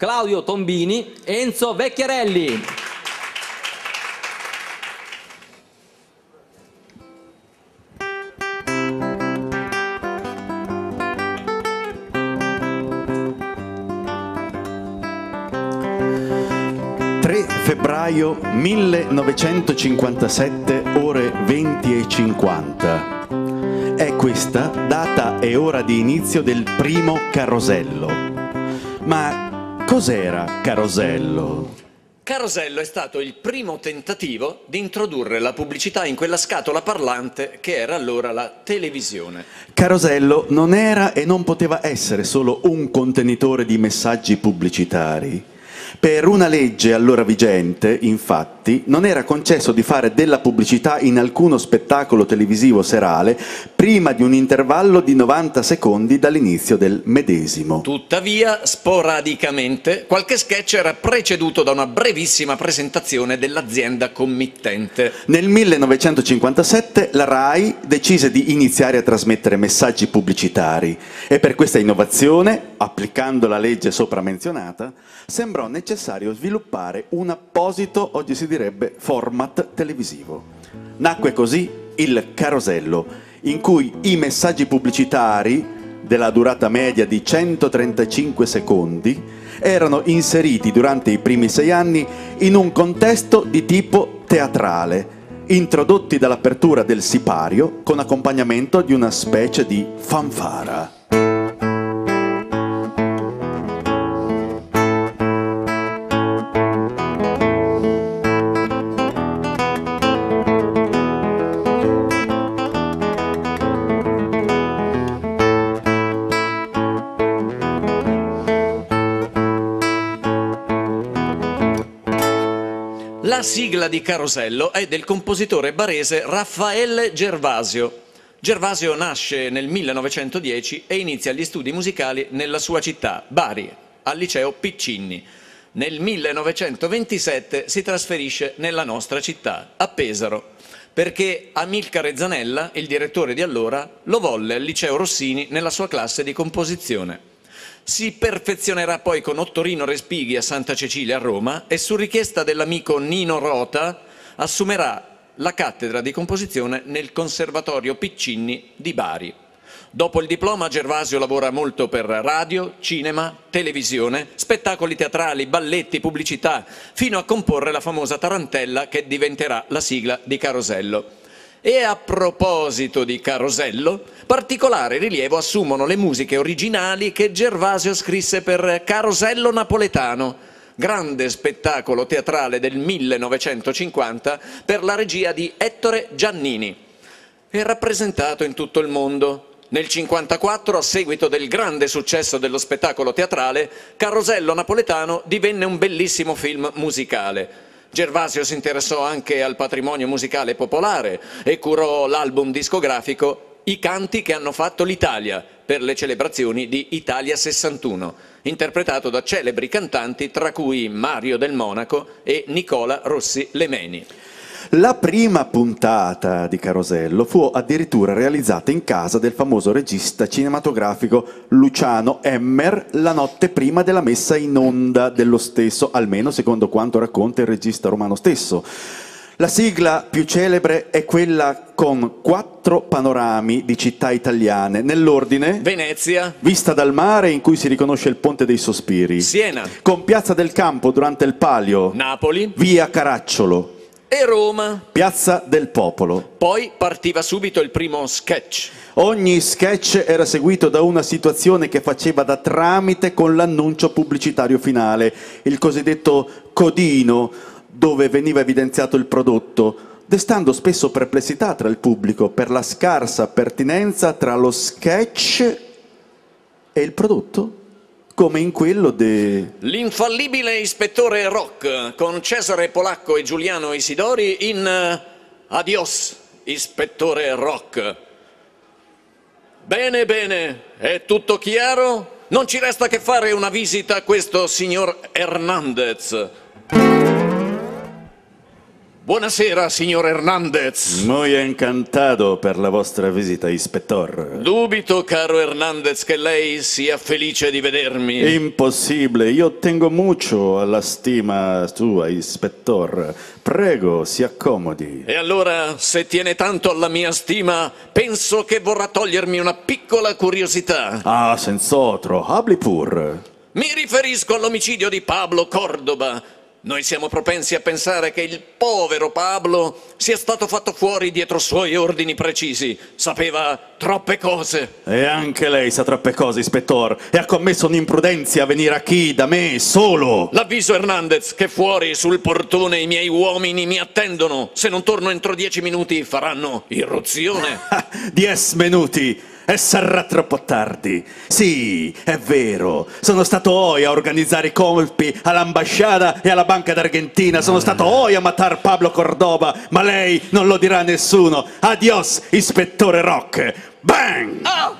Claudio Tombini, Enzo Vecchiarelli. Febbraio 1957, ore 20:50. È questa data e ora di inizio del primo Carosello. Ma cos'era Carosello? Carosello è stato il primo tentativo di introdurre la pubblicità in quella scatola parlante che era allora la televisione. Carosello non era e non poteva essere solo un contenitore di messaggi pubblicitari. Per una legge allora vigente, infatti, non era concesso di fare della pubblicità in alcuno spettacolo televisivo serale prima di un intervallo di 90 secondi dall'inizio del medesimo. Tuttavia, sporadicamente, qualche sketch era preceduto da una brevissima presentazione dell'azienda committente. Nel 1957 la RAI decise di iniziare a trasmettere messaggi pubblicitari e per questa innovazione, applicando la legge sopra menzionata, sembrò necessario sviluppare un apposito, oggi si direbbe, format televisivo. Nacque così il Carosello, in cui i messaggi pubblicitari, della durata media di 135 secondi, erano inseriti durante i primi 6 anni in un contesto di tipo teatrale, introdotti dall'apertura del sipario con accompagnamento di una specie di fanfara. La sigla di Carosello è del compositore barese Raffaele Gervasio. Gervasio nasce nel 1910 e inizia gli studi musicali nella sua città, Bari, al liceo Piccinni. Nel 1927 si trasferisce nella nostra città, a Pesaro, perché Amilcare Zanella, il direttore di allora, lo volle al liceo Rossini nella sua classe di composizione. Si perfezionerà poi con Ottorino Respighi a Santa Cecilia a Roma e su richiesta dell'amico Nino Rota assumerà la cattedra di composizione nel Conservatorio Piccinni di Bari. Dopo il diploma Gervasio lavora molto per radio, cinema, televisione, spettacoli teatrali, balletti, pubblicità, fino a comporre la famosa tarantella che diventerà la sigla di Carosello. E a proposito di Carosello, particolare rilievo assumono le musiche originali che Gervasio scrisse per Carosello Napoletano, grande spettacolo teatrale del 1950 per la regia di Ettore Giannini. È rappresentato in tutto il mondo. Nel 1954, a seguito del grande successo dello spettacolo teatrale, Carosello Napoletano divenne un bellissimo film musicale. Gervasio si interessò anche al patrimonio musicale popolare e curò l'album discografico I canti che hanno fatto l'Italia per le celebrazioni di Italia 61, interpretato da celebri cantanti tra cui Mario del Monaco e Nicola Rossi Lemeni. La prima puntata di Carosello fu addirittura realizzata in casa del famoso regista cinematografico Luciano Emmer la notte prima della messa in onda dello stesso, almeno secondo quanto racconta il regista romano stesso. La sigla più celebre è quella con 4 panorami di città italiane, nell'ordine: Venezia, vista dal mare in cui si riconosce il Ponte dei Sospiri, Siena, con Piazza del Campo durante il Palio, Napoli, via Caracciolo e Roma. Piazza del Popolo. Poi partiva subito il primo sketch. Ogni sketch era seguito da una situazione che faceva da tramite con l'annuncio pubblicitario finale, il cosiddetto codino, dove veniva evidenziato il prodotto, destando spesso perplessità tra il pubblico per la scarsa pertinenza tra lo sketch e il prodotto, come in quello L'infallibile ispettore Rock, con Cesare Polacco e Giuliano Isidori in Adios, ispettore Rock. Bene, bene, è tutto chiaro? Non ci resta che fare una visita a questo signor Hernandez. Buonasera, signor Hernandez. Muy encantado per la vostra visita, ispettor. Dubito, caro Hernandez, che lei sia felice di vedermi. Impossibile, io tengo mucho alla stima sua, ispettor. Prego, si accomodi. E allora, se tiene tanto alla mia stima, penso che vorrà togliermi una piccola curiosità. Ah, senz'altro, habli pur. Mi riferisco all'omicidio di Pablo Cordoba. Noi siamo propensi a pensare che il povero Pablo sia stato fatto fuori dietro suoi ordini precisi. Sapeva troppe cose. E anche lei sa troppe cose, ispettor, e ha commesso un'imprudenza a venire qui da me solo. L'avviso, Hernandez, che fuori sul portone i miei uomini mi attendono. Se non torno entro 10 minuti faranno irruzione. 10 minuti! E sarà troppo tardi. Sì, è vero. Sono stato io a organizzare i colpi all'ambasciata e alla Banca d'Argentina. Sono stato io a matar Pablo Cordoba. Ma lei non lo dirà a nessuno. Adios, ispettore Rock. Bang! Ah!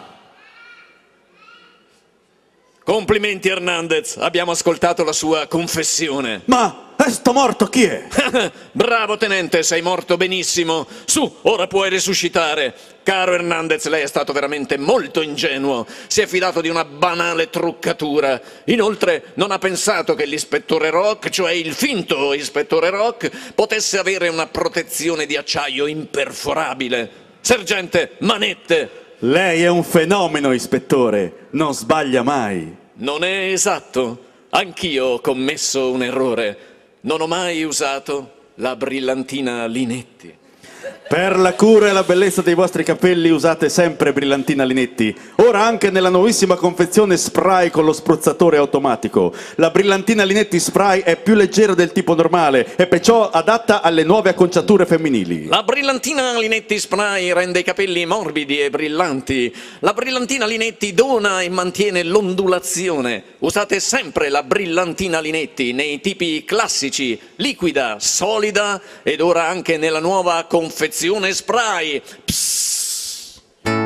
Complimenti, Hernandez. Abbiamo ascoltato la sua confessione. Ma sto morto chi è? Bravo, tenente, sei morto benissimo. Su, ora puoi risuscitare. Caro Hernandez, lei è stato veramente molto ingenuo. Si è fidato di una banale truccatura. Inoltre non ha pensato che l'ispettore Rock, cioè il finto ispettore Rock, potesse avere una protezione di acciaio imperforabile. Sergente, manette! Lei è un fenomeno, ispettore. Non sbaglia mai. Non è esatto. Anch'io ho commesso un errore. Non ho mai usato la brillantina Linetti. Per la cura e la bellezza dei vostri capelli usate sempre brillantina Linetti. Ora anche nella nuovissima confezione spray con lo spruzzatore automatico. La brillantina Linetti spray è più leggera del tipo normale e perciò adatta alle nuove acconciature femminili. La brillantina Linetti spray rende i capelli morbidi e brillanti. La brillantina Linetti dona e mantiene l'ondulazione. Usate sempre la brillantina Linetti nei tipi classici, liquida, solida ed ora anche nella nuova confezione spray. Psst.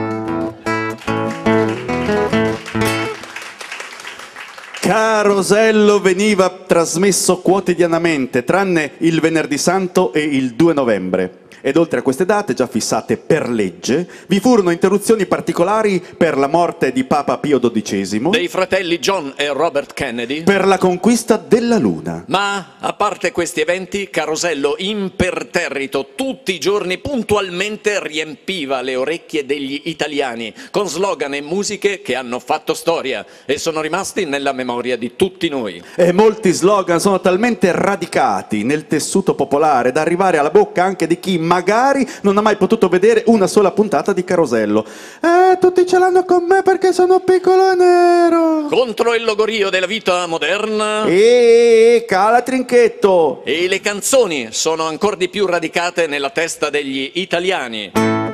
Carosello veniva trasmesso quotidianamente, tranne il venerdì santo e il 2 novembre. Ed oltre a queste date, già fissate per legge, vi furono interruzioni particolari per la morte di Papa Pio XII, Dei fratelli John e Robert Kennedy. per la conquista della Luna. Ma, a parte questi eventi, Carosello imperterrito tutti i giorni puntualmente riempiva le orecchie degli italiani con slogan e musiche che hanno fatto storia e sono rimasti nella memoria di tutti noi. E molti slogan sono talmente radicati nel tessuto popolare da arrivare alla bocca anche di chi magari non ha mai potuto vedere una sola puntata di Carosello. Tutti ce l'hanno con me perché sono piccolo e nero. Contro il logorio della vita moderna. Cala trinchetto. E le canzoni sono ancora di più radicate nella testa degli italiani.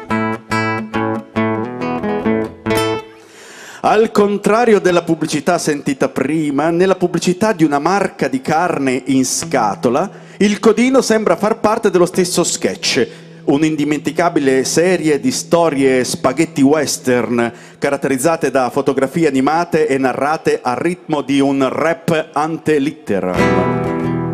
Al contrario della pubblicità sentita prima, nella pubblicità di una marca di carne in scatola, il codino sembra far parte dello stesso sketch. Un'indimenticabile serie di storie spaghetti western caratterizzate da fotografie animate e narrate a ritmo di un rap ante litteram.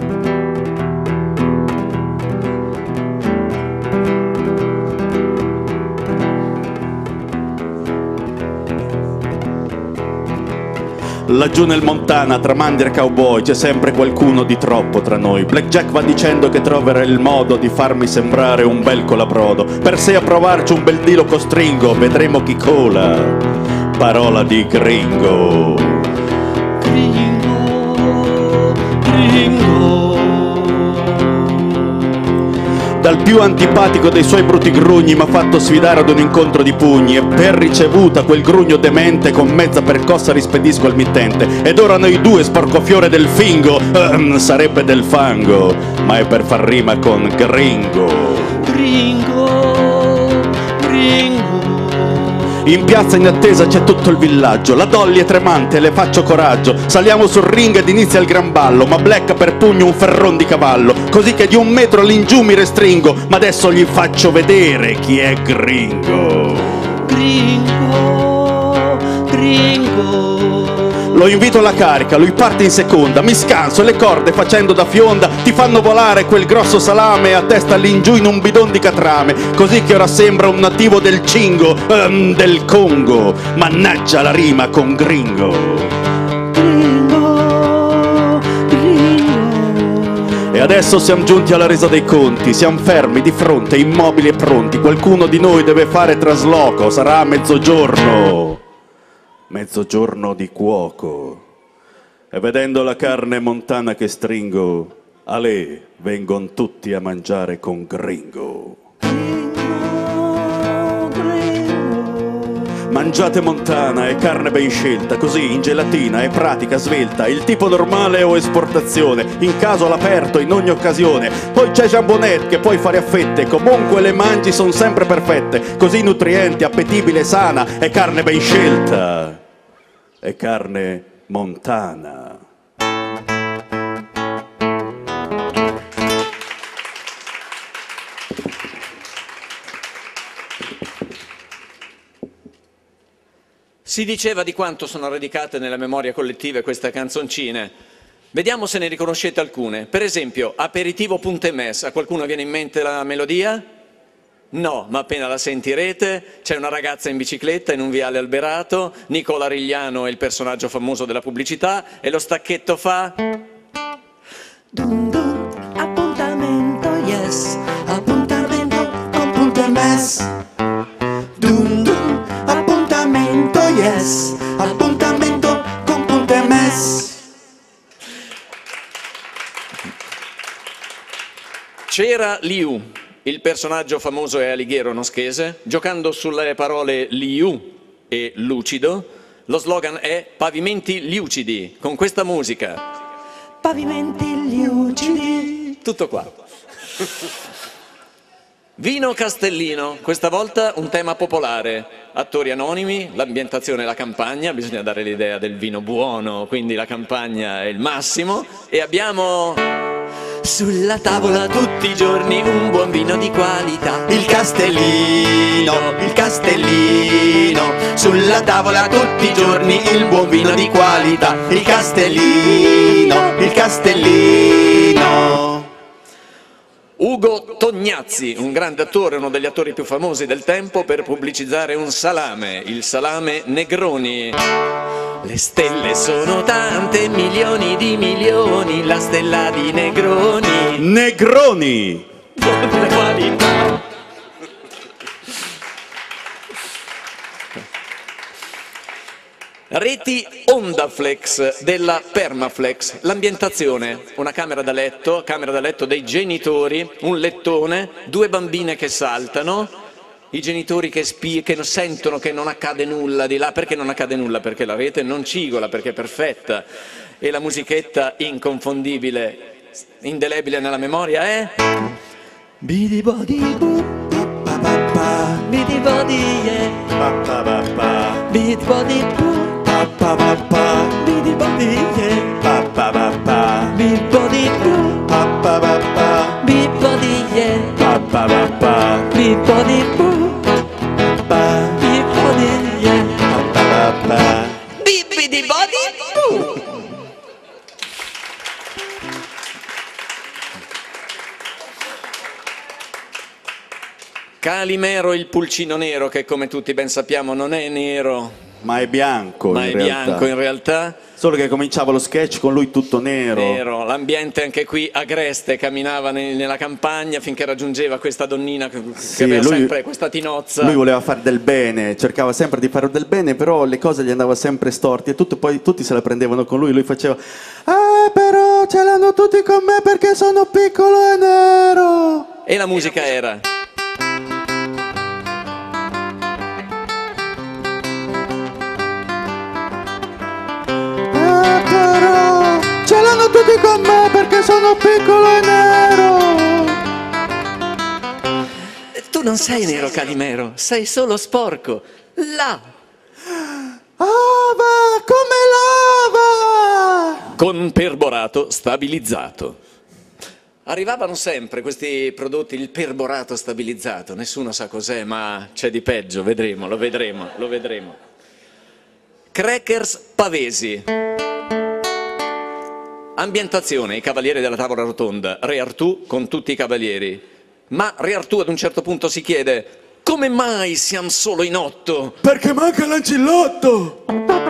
Laggiù nel Montana, tra mandria e cowboy, c'è sempre qualcuno di troppo tra noi. Blackjack va dicendo che troverà il modo di farmi sembrare un bel colabrodo. Per sé a provarci un bel dilo costringo, vedremo chi cola. Parola di gringo. Gringo, gringo. Dal più antipatico dei suoi bruti grugni m'ha fatto sfidare ad un incontro di pugni e per ricevuta quel grugno demente con mezza percossa rispedisco al mittente. Ed ora noi due, sporcofiore del fingo, sarebbe del fango, ma è per far rima con gringo. Gringo, gringo. In piazza in attesa c'è tutto il villaggio, la Dolly è tremante, le faccio coraggio. Saliamo sul ring ed inizia il gran ballo, ma Black ha per pugno un ferron di cavallo, così che di 1 metro all'ingiù mi restringo, ma adesso gli faccio vedere chi è gringo. Gringo, gringo. Lo invito alla carica, lui parte in seconda, mi scanso e le corde facendo da fionda ti fanno volare quel grosso salame a testa all'ingiù in un bidon di catrame, così che ora sembra un nativo del Cingo, del Congo. Mannaggia la rima con gringo. E adesso siamo giunti alla resa dei conti, siamo fermi di fronte, immobili e pronti. Qualcuno di noi deve fare trasloco, sarà mezzogiorno, mezzogiorno di cuoco. E vedendo la carne montana che stringo, alè, vengon tutti a mangiare con gringo. Mangiate montana, è carne ben scelta, così in gelatina, è pratica, svelta, il tipo normale o esportazione, in caso all'aperto, in ogni occasione. Poi c'è jambonette che puoi fare a fette, comunque le mangi sono sempre perfette, così nutrienti, appetibile, sana, è carne ben scelta, è carne montana. Si diceva di quanto sono radicate nella memoria collettiva queste canzoncine. Vediamo se ne riconoscete alcune. Per esempio, Aperitivo Punte Mes. A qualcuno viene in mente la melodia? No, ma appena la sentirete, c'è una ragazza in bicicletta in un viale alberato, Nicola Rigliano è il personaggio famoso della pubblicità e lo stacchetto fa... Dun dun, appuntamento, yes, appuntamento con Punte Mes. Dun dun, appuntamento, yes, appuntamento con Punte Mes. C'era Liu, il personaggio famoso e Alighiero Noschese, giocando sulle parole Liu e lucido, lo slogan è Pavimenti lucidi, con questa musica. Pavimenti lucidi. Tutto qua. Vino Castellino, questa volta un tema popolare, attori anonimi, l'ambientazione è la campagna, bisogna dare l'idea del vino buono, quindi la campagna è il massimo, e abbiamo sulla tavola tutti i giorni un buon vino di qualità. Il Castellino, sulla tavola tutti i giorni il buon vino di qualità. Il Castellino, il Castellino. Ugo Tognazzi, un grande attore, uno degli attori più famosi del tempo, per pubblicizzare un salame, il salame Negroni. Le stelle sono tante, milioni di milioni, la stella di Negroni. Negroni! Buona qualità. Reti Ondaflex della Permaflex, l'ambientazione, una camera da letto dei genitori, un lettone, due bambine che saltano, i genitori che sentono che non accade nulla di là. Perché non accade nulla? Perché la rete non cigola, perché è perfetta, e la musichetta inconfondibile, indelebile nella memoria è... Bidi bodi bu, pa pa pa, bidi bodi yeah, Pa, pa, pa, pa. bidi bodi bu. Pa, pa, pa, pa. Bidi bodi yeah, Pa, pa, pa, pa. bidi bodi bu, Pa, pa, pa, pa. bidi bodi yeah, Pa, pa, pa, pa. bidi bodi bu, Pa, bidi bodi yeah, pa, pa, pa. bidi bodi bu. Calimero il pulcino nero, che come tutti ben sappiamo non è nero, Ma è bianco ma in è realtà. bianco in realtà. Solo che cominciava lo sketch con lui tutto nero. Nero, l'ambiente anche qui agreste, camminava nella campagna finché raggiungeva questa donnina che Sì, aveva lui- sempre questa tinozza. Lui voleva fare del bene, cercava sempre di fare del bene, però le cose gli andavano sempre storti e poi tutti se la prendevano con lui. Lui faceva: però ce l'hanno tutti con me perché sono piccolo e nero. E la musica era... Però ce l'hanno tutti con me perché sono piccolo e nero. Tu non sei nero, Calimero, sei solo sporco. Là, Ava, come lava! con perborato stabilizzato. Arrivavano sempre questi prodotti, il perborato stabilizzato, nessuno sa cos'è, ma c'è di peggio, vedremo, lo vedremo. Crackers pavesi. Ambientazione, i cavalieri della tavola rotonda, Re Artù con tutti i cavalieri. Ma Re Artù ad un certo punto si chiede: come mai siamo solo in 8? Perché manca l'ancillotto!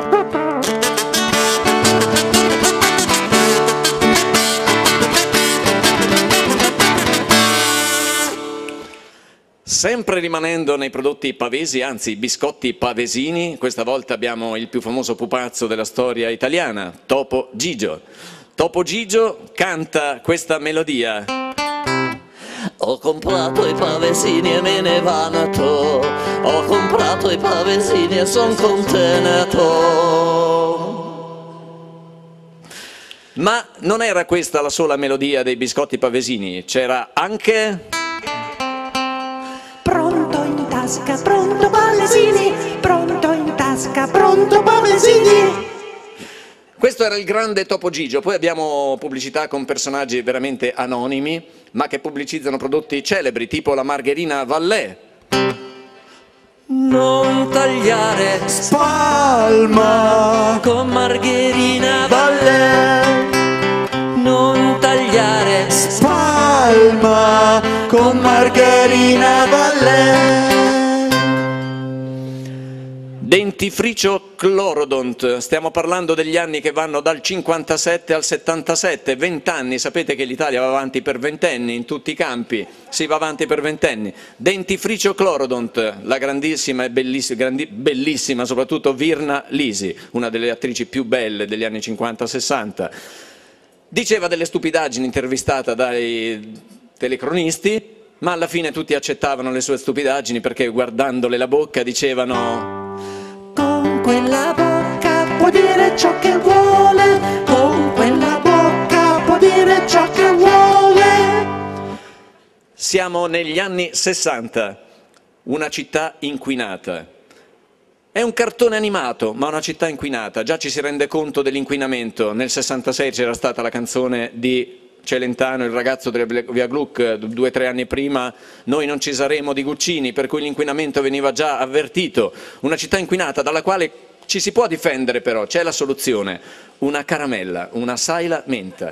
Sempre rimanendo nei prodotti pavesi, anzi biscotti pavesini, questa volta abbiamo il più famoso pupazzo della storia italiana, Topo Gigio. Topo Gigio canta questa melodia. Ho comprato i pavesini e me ne vanto. Ho comprato i pavesini e son contento. Ma non era questa la sola melodia dei biscotti pavesini, c'era anche... Pronto in tasca, pronto pavesini, pronto in tasca, pronto pavesini. Questo era il grande Topo Gigio, poi abbiamo pubblicità con personaggi veramente anonimi, ma che pubblicizzano prodotti celebri, tipo la margherina Vallée. Non tagliare Spalma con margherina Vallée, non tagliare Spalma con margherina Vallée. Dentifricio Chlorodont, stiamo parlando degli anni che vanno dal 57 al 77, 20 anni, sapete che l'Italia va avanti per ventenni in tutti i campi, si va avanti per ventenni. Dentifricio Chlorodont, la grandissima e bellissima soprattutto Virna Lisi, una delle attrici più belle degli anni 50-60, diceva delle stupidaggini intervistata dai telecronisti, ma alla fine tutti accettavano le sue stupidaggini perché guardandole la bocca dicevano: Con quella bocca può dire ciò che vuole, con quella bocca può dire ciò che vuole. siamo negli anni 60, una città inquinata. È un cartone animato, ma una città inquinata, già ci si rende conto dell'inquinamento. Nel 66 c'era stata la canzone di Celentano, il ragazzo della Via Gluck, 2 o 3 anni prima, noi non ci saremo di Guccini, per cui l'inquinamento veniva già avvertito. Una città inquinata dalla quale ci si può difendere però, c'è la soluzione, una caramella, una saila menta.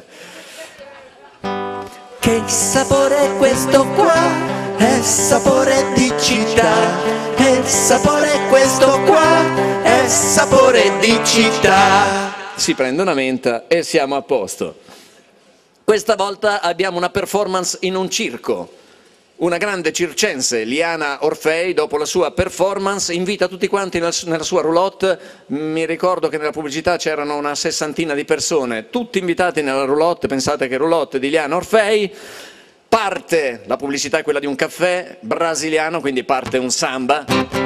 Che sapore è questo qua? È sapore di città. Che sapore è questo qua? È sapore di città. Si prende una menta e siamo a posto. Questa volta abbiamo una performance in un circo. Una grande circense, Liana Orfei, dopo la sua performance, invita tutti quanti nella sua roulotte. Mi ricordo che nella pubblicità c'erano una 60ina di persone, tutti invitati nella roulotte, pensate che roulotte di Liana Orfei. Parte, la pubblicità è quella di un caffè brasiliano, quindi parte un samba.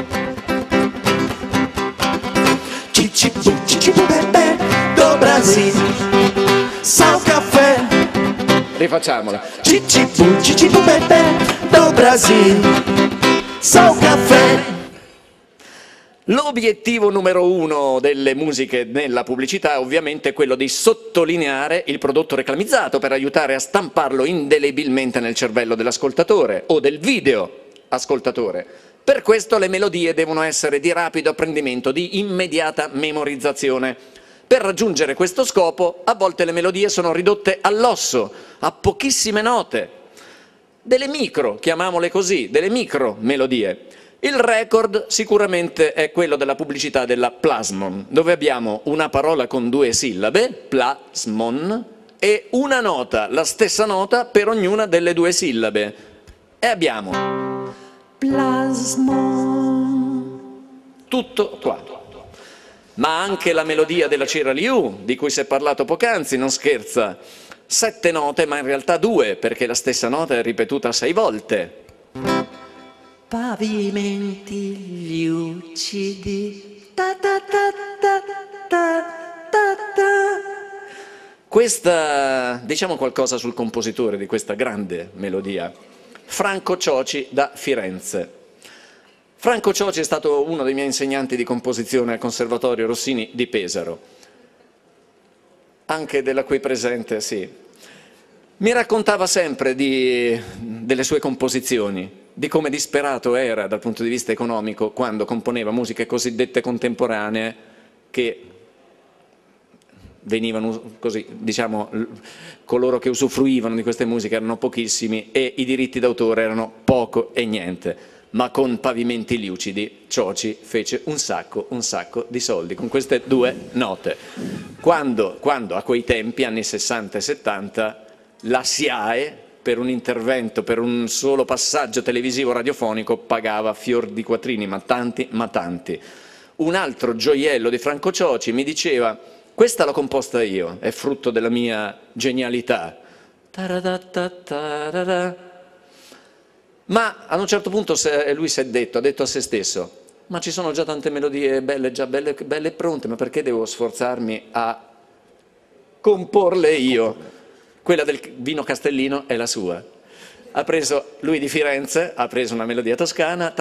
Cicipu bebê do Brasil, só caffè. Rifacciamola. Cicipu bebê do Brasil, só caffè. L'obiettivo numero 1 delle musiche nella pubblicità è ovviamente quello di sottolineare il prodotto reclamizzato per aiutare a stamparlo indelebilmente nel cervello dell'ascoltatore o del video ascoltatore. Per questo le melodie devono essere di rapido apprendimento, di immediata memorizzazione. Per raggiungere questo scopo, a volte le melodie sono ridotte all'osso, a pochissime note, delle micro, chiamiamole così, delle micro melodie. Il record sicuramente è quello della pubblicità della Plasmon, dove abbiamo una parola con 2 sillabe, plasmon, e una nota, la stessa nota per ognuna delle 2 sillabe. E abbiamo Plasmon. tutto qua. Ma anche la melodia della Cera Liu, di cui si è parlato poc'anzi, non scherza. 7 note, ma in realtà 2, perché la stessa nota è ripetuta 6 volte. Pavimenti lucidi. Ta ta ta ta ta ta ta. Questa, diciamo qualcosa sul compositore di questa grande melodia. Franco Cioci da Firenze. Franco Cioci è stato uno dei miei insegnanti di composizione al Conservatorio Rossini di Pesaro. Anche della qui presente, sì. Mi raccontava sempre delle sue composizioni, di come disperato era dal punto di vista economico quando componeva musiche cosiddette contemporanee che venivano così, diciamo, coloro che usufruivano di queste musiche erano pochissimi e i diritti d'autore erano poco e niente, ma con Pavimenti lucidi Cioci fece un sacco di soldi con queste due note. Quando a quei tempi, anni 60 e 70, la SIAE per un intervento, per un solo passaggio televisivo radiofonico pagava fior di quattrini, ma tanti, ma tanti. Un altro gioiello di Franco Cioci mi diceva: questa l'ho composta io, è frutto della mia genialità. Ma ad un certo punto lui ha detto a se stesso: ma ci sono già tante melodie belle, già belle e pronte, ma perché devo sforzarmi a comporle io? Quella del Vino Castellino è la sua. Ha preso lui di Firenze, ha preso una melodia toscana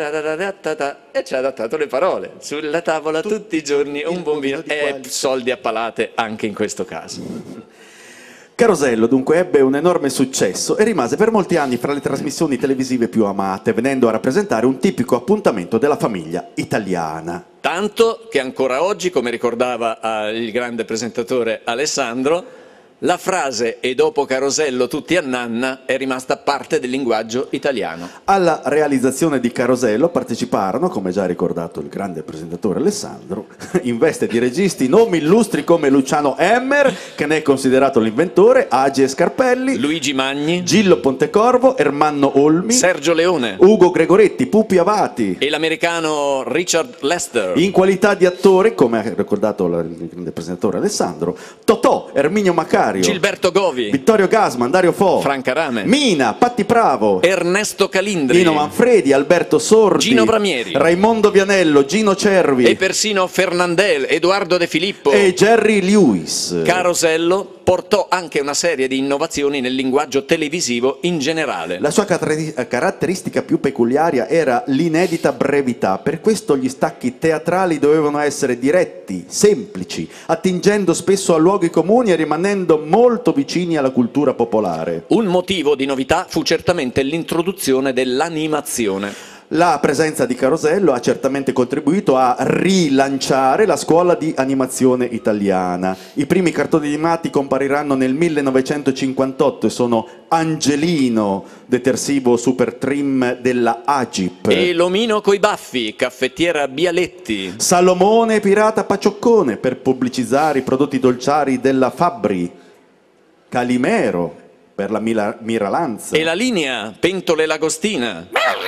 e ci ha adattato le parole. Sulla tavola tutti i giorni un buon vino e soldi a palate anche in questo caso. Carosello dunque ebbe un enorme successo e rimase per molti anni fra le trasmissioni televisive più amate, venendo a rappresentare un tipico appuntamento della famiglia italiana. Tanto che ancora oggi, come ricordava il grande presentatore Alessandro, la frase "e dopo Carosello tutti a nanna" è rimasta parte del linguaggio italiano. Alla realizzazione di Carosello parteciparono, come già ricordato il grande presentatore Alessandro, in veste di registi nomi illustri come Luciano Emmer, che ne è considerato l'inventore, Agi Scarpelli, Luigi Magni, Gillo Pontecorvo, Ermanno Olmi, Sergio Leone, Ugo Gregoretti, Pupi Avati e l'americano Richard Lester. In qualità di attori, come ha ricordato il grande presentatore Alessandro, Totò, Erminio Macari, Gilberto Govi, Vittorio Gasman, Dario Fo, Franca Rame, Mina, Patti Bravo, Ernesto Calindri, Nino Manfredi, Alberto Sordi, Gino Bramieri, Raimondo Vianello, Gino Cervi e persino Fernandel, Edoardo De Filippo e Jerry Lewis. Carosello portò anche una serie di innovazioni nel linguaggio televisivo in generale. La sua caratteristica più peculiare era l'inedita brevità, per questo gli stacchi teatrali dovevano essere diretti, semplici, attingendo spesso a luoghi comuni e rimanendo molto vicini alla cultura popolare. Un motivo di novità fu certamente l'introduzione dell'animazione. La presenza di Carosello ha certamente contribuito a rilanciare la scuola di animazione italiana. I primi cartoni animati compariranno nel 1958 e sono Angelino, detersivo super trim della Agip, E l'omino coi baffi, caffettiera Bialetti, Salomone pirata Pacioccone per pubblicizzare i prodotti dolciari della Fabbri, Calimero per la Miralanza e la linea Pentole Lagostina.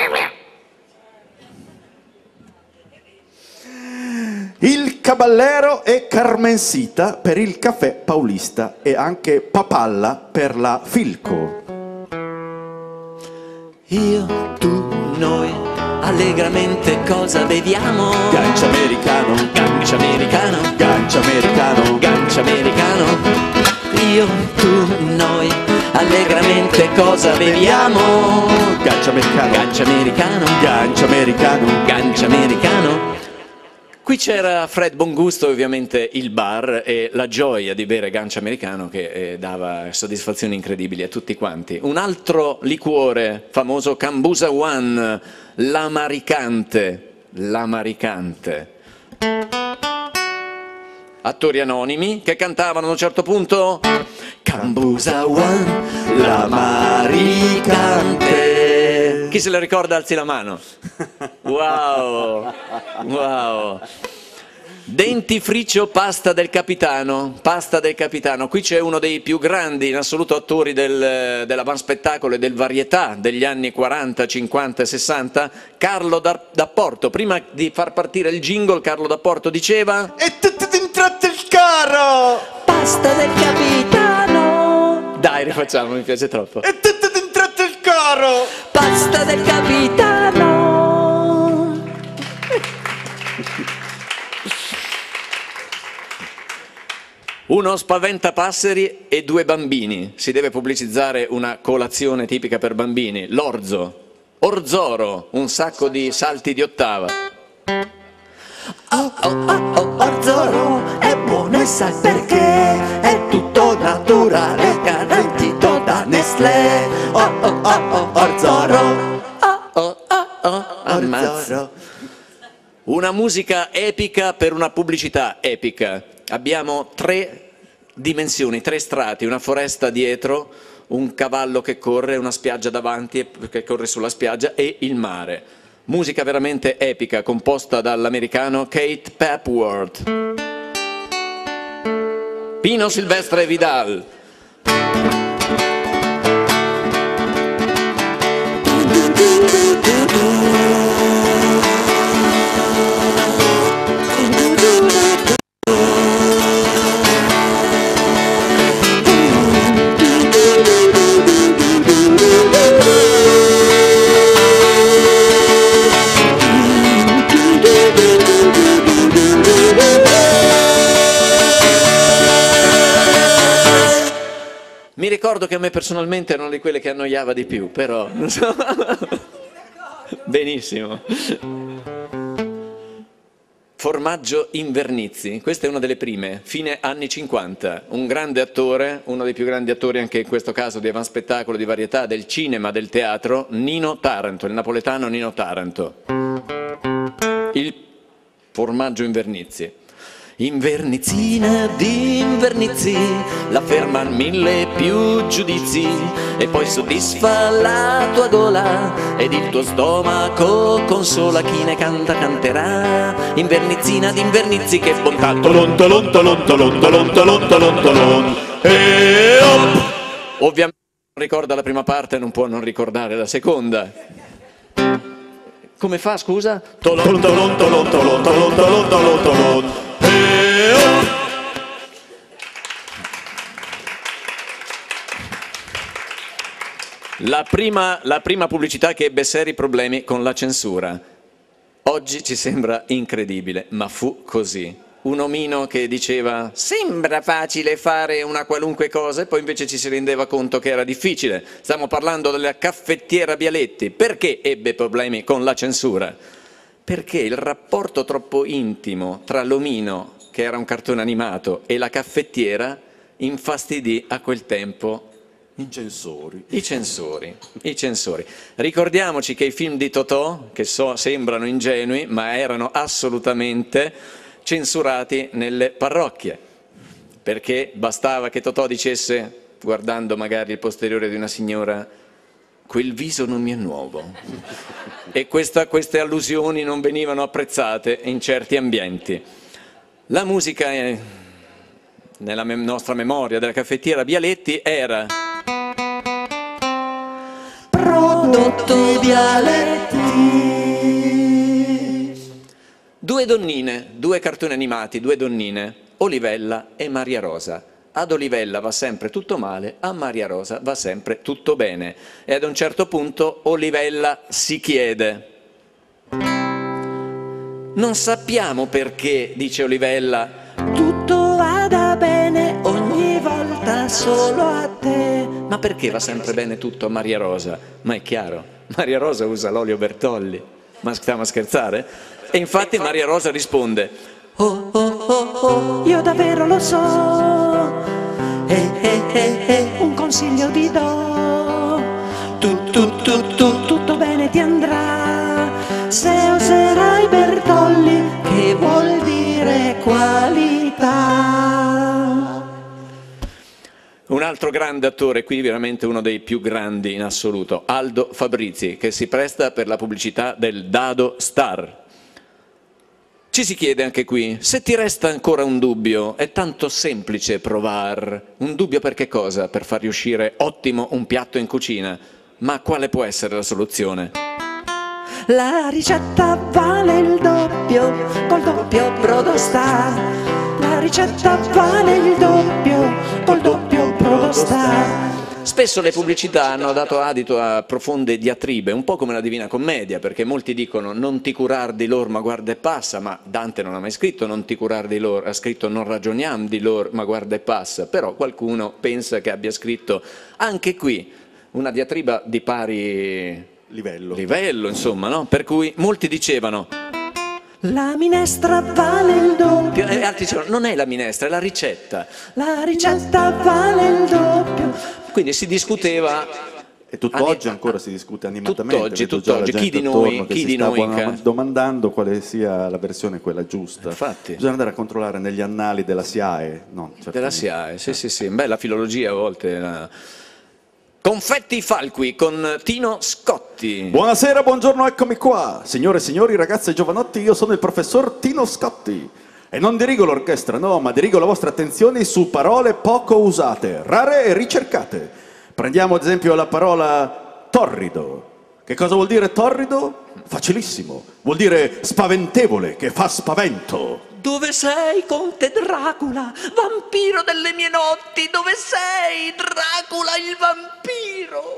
Il Caballero e Carmensita per il Caffè Paulista e anche Papalla per la Filco. Io, tu, noi, allegramente cosa beviamo? Gancia americano, Gancia americano, gancia americano, gancia americano. Io, tu, noi, allegramente cosa beviamo? gancia americano, Gancia americano, gancia americano. gancia americano. Qui c'era Fred Bongusto, ovviamente il bar e la gioia di bere gancia americano che dava soddisfazioni incredibili a tutti quanti. Un altro liquore famoso, Cambusa One, l'amaricante, l'amaricante. Attori anonimi che cantavano a un certo punto Cambusa One, l'amaricante. Chi se la ricorda alzi la mano. Wow, wow. Dentifricio Pasta del Capitano, Pasta del Capitano. Qui c'è uno dei più grandi in assoluto attori dell'avanspettacolo e del varietà degli anni 40, 50 e 60, Carlo D'Apporto. Prima di far partire il jingle, Carlo D'Apporto diceva: E tutti entrate il caro! Pasta del capitano! Dai, rifacciamo, mi piace troppo. E tutti entrate il caro! Pasta del capitano! Uno spaventapasseri e due bambini. Si deve pubblicizzare una colazione tipica per bambini. L'orzo, Orzoro, un sacco di salti di ottava. Orzoro è buono e sai perché? È tutto naturale, garantito da Nestlé. Orzoro. Ammazza. Una musica epica per una pubblicità epica. Abbiamo 3 dimensioni, 3 strati, una foresta dietro, un cavallo che corre, una spiaggia davanti che corre sulla spiaggia e il mare. Musica veramente epica composta dall'americano Keith Papworth. Pino Silvestre Vidal. Mi ricordo che a me personalmente erano di quelle che annoiava di più, però benissimo. Formaggio Invernizzi, questa è una delle prime, fine anni 50, un grande attore, uno dei più grandi attori anche in questo caso di avanspettacolo, di varietà, del cinema, del teatro, Nino Taranto, il napoletano Nino Taranto. Il Formaggio Invernizzi. Invernizzina di Invernizzi, la ferman 1000 più giudizi, e poi soddisfa la tua gola ed il tuo stomaco consola. Chi ne canta canterà. Invernizzina di Invernizzi, che bontà. Tolon, tolon, tolon, tolon, tolon, tolon, tolon, tolon. E op! Ovviamente ricorda la prima parte, non può non ricordare la seconda. Come fa, scusa? Tolon, tolon, tolon, tolon, tolon, tolon, tolon, tolon. E op! La prima pubblicità che ebbe seri problemi con la censura. Oggi ci sembra incredibile, ma fu così. Un omino che diceva sembra facile fare una qualunque cosa e poi invece ci si rendeva conto che era difficile. Stiamo parlando della caffettiera Bialetti. Perché ebbe problemi con la censura? Perché il rapporto troppo intimo tra l'omino, che era un cartone animato, e la caffettiera infastidì a quel tempo i censori. Ricordiamoci che i film di Totò, che sembrano ingenui, ma erano assolutamente censurati nelle parrocchie, perché bastava che Totò dicesse, guardando magari il posteriore di una signora, quel viso non mi è nuovo, e queste allusioni non venivano apprezzate in certi ambienti. La musica nella nostra memoria della caffettiera Bialetti era Prodotti Bialetti. Due donnine, 2 cartoni animati, 2 donnine, Olivella e Maria Rosa. Ad Olivella va sempre tutto male, a Maria Rosa va sempre tutto bene. E ad un certo punto Olivella si chiede: non sappiamo perché, dice Olivella, Tutto vada bene ogni volta solo a te. ma perché va sempre bene tutto a Maria Rosa? Ma è chiaro, Maria Rosa usa l'olio Bertolli, ma stiamo a scherzare? E infatti Maria Rosa risponde: Oh, oh, oh, oh, io davvero lo so. Un consiglio ti do. Tutto bene ti andrà. Se userai Bertolli, che vuol dire qualità. un altro grande attore, qui veramente uno dei più grandi in assoluto, Aldo Fabrizi, che si presta per la pubblicità del Dado Star. Ci si chiede anche qui, se ti resta ancora un dubbio, è tanto semplice provar. Un dubbio per che cosa? Per far riuscire ottimo un piatto in cucina. Ma quale può essere la soluzione? La ricetta vale il doppio, col doppio brodo Star. La ricetta vale il doppio, col doppio brodo Star. Spesso le pubblicità hanno dato adito a profonde diatribe, un po' come la Divina Commedia, perché molti dicono non ti curar di lor ma guarda e passa, ma Dante non ha mai scritto non ti curar di lor, ha scritto non ragioniam di lor ma guarda e passa, però qualcuno pensa che abbia scritto anche qui una diatriba di pari livello, insomma, no? Per cui molti dicevano la minestra vale il doppio. e altri dicevano non è la minestra, è la ricetta. La ricetta vale il doppio. Quindi si discuteva E tutt'oggi ancora si discute animatamente. Tutt'oggi. Chi di noi domandando quale sia la versione quella giusta. Infatti. Bisogna andare a controllare negli annali della SIAE. No, Della SIAE, sì. Bella filologia a volte. Confetti Falqui con Tino Scotti. Buonasera, buongiorno, eccomi qua. Signore e signori, ragazze e giovanotti, io sono il professor Tino Scotti. E non dirigo l'orchestra, no, ma dirigo la vostra attenzione su parole poco usate, rare e ricercate. Prendiamo ad esempio la parola torrido. Che cosa vuol dire torrido? Facilissimo. Vuol dire spaventevole, che fa spavento. Dove sei, conte Dracula, vampiro delle mie notti? Dove sei, Dracula il vampiro?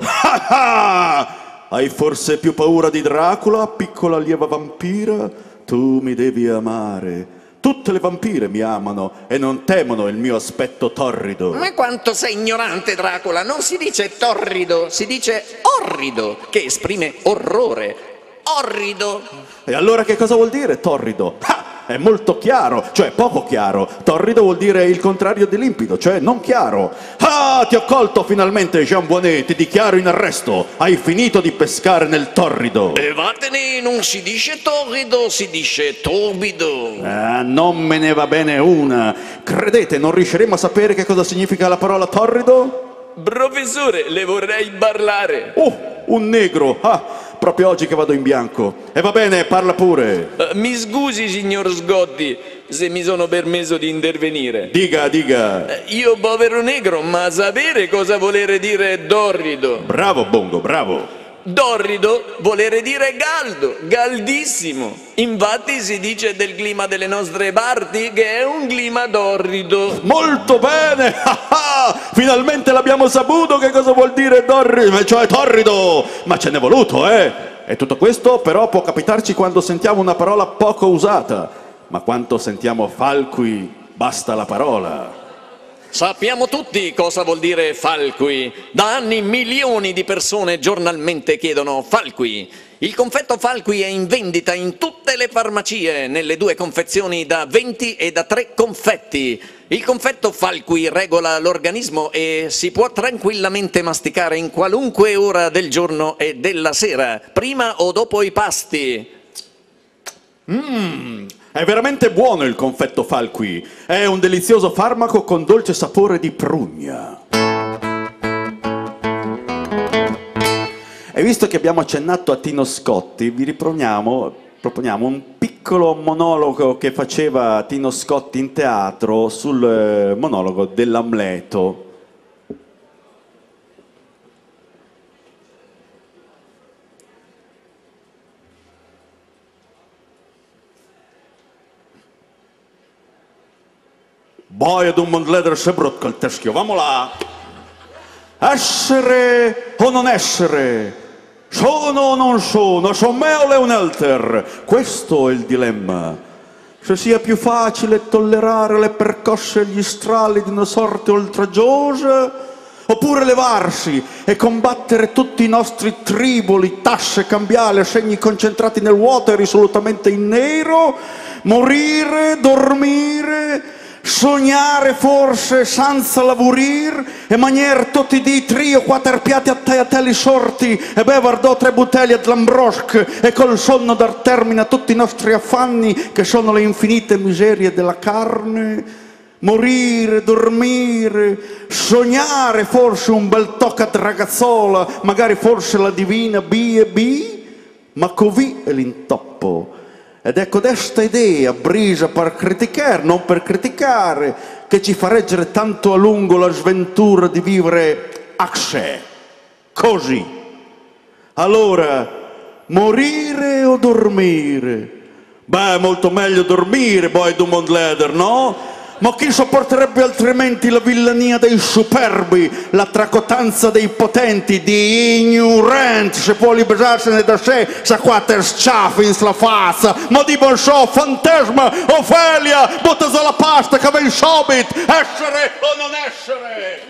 Hai forse più paura di Dracula, piccola lieva vampira? Tu mi devi amare. Tutte le vampire mi amano e non temono il mio aspetto torrido. Ma quanto sei ignorante, Dracula! Non si dice torrido, si dice orrido, che esprime orrore. Orrido! E allora che cosa vuol dire torrido? È molto chiaro, cioè poco chiaro. Torrido vuol dire il contrario di limpido, cioè non chiaro. Ti ho colto finalmente, Jean Bonnet, ti dichiaro in arresto. Hai finito di pescare nel torrido. E vattene, non si dice torrido, si dice torbido. Non me ne va bene una. Credete, non riusciremo a sapere che cosa significa la parola torrido? Professore, le vorrei parlare. Un negro. Proprio oggi che vado in bianco. E va bene, parla pure. Mi scusi, signor Sgotti, se mi sono permesso di intervenire. Dica. Io povero negro, ma sapere cosa volere dire dorrido? Bravo, Bongo, bravo. Dorrido volere dire caldo, caldissimo. Infatti si dice del clima delle nostre parti che è un clima torrido. Molto bene! Finalmente l'abbiamo saputo che cosa vuol dire dorrido, cioè torrido! Ma ce n'è voluto, eh? E tutto questo però può capitarci quando sentiamo una parola poco usata. Ma quando sentiamo falqui, basta la parola. Sappiamo tutti cosa vuol dire falqui. Da anni milioni di persone giornalmente chiedono falqui. Il confetto falqui è in vendita in tutte le farmacie, nelle 2 confezioni da 20 e da 3 confetti. Il confetto falqui regola l'organismo e si può tranquillamente masticare in qualunque ora del giorno e della sera, prima o dopo i pasti. È veramente buono il confetto falqui. È un delizioso farmaco con dolce sapore di prugna. E visto che abbiamo accennato a Tino Scotti, vi proponiamo un piccolo monologo che faceva Tino Scotti in teatro sul monologo dell'Amleto. Boia d'un mondleder se brut col teschio, vamo là! Essere o non essere? Sono o non sono? Sono me o un alter? Questo è il dilemma. Se sia più facile tollerare le percosse e gli strali di una sorte oltraggiosa, oppure levarsi e combattere tutti i nostri triboli, tasse cambiali, segni concentrati nel vuoto e risolutamente in nero, morire, dormire, sognare forse senza lavorir e manier tutti di 3 o 4 piatti a tagliatelli sorti e bevar 2 o 3 bottiglie di Lambrosque e col sonno dar termine a tutti i nostri affanni che sono le infinite miserie della carne. Morire, dormire, sognare forse un bel tocca di ragazzola, magari forse la divina B&B, ma così è l'intoppo. Ed ecco questa idea, brisa per criticare, non per criticare, che ci fa reggere tanto a lungo la sventura di vivere a sé, così. Allora, morire o dormire? Beh, molto meglio dormire, boy du mondleder, no? Ma chi sopporterebbe altrimenti la villania dei superbi, la tracotanza dei potenti, di ignoranti, se può liberarsene da sé, sa quattro sciaffi in la faccia, ma di bon so, fantasma, Ofelia, buttas alla pasta che va in sobit, essere o non essere?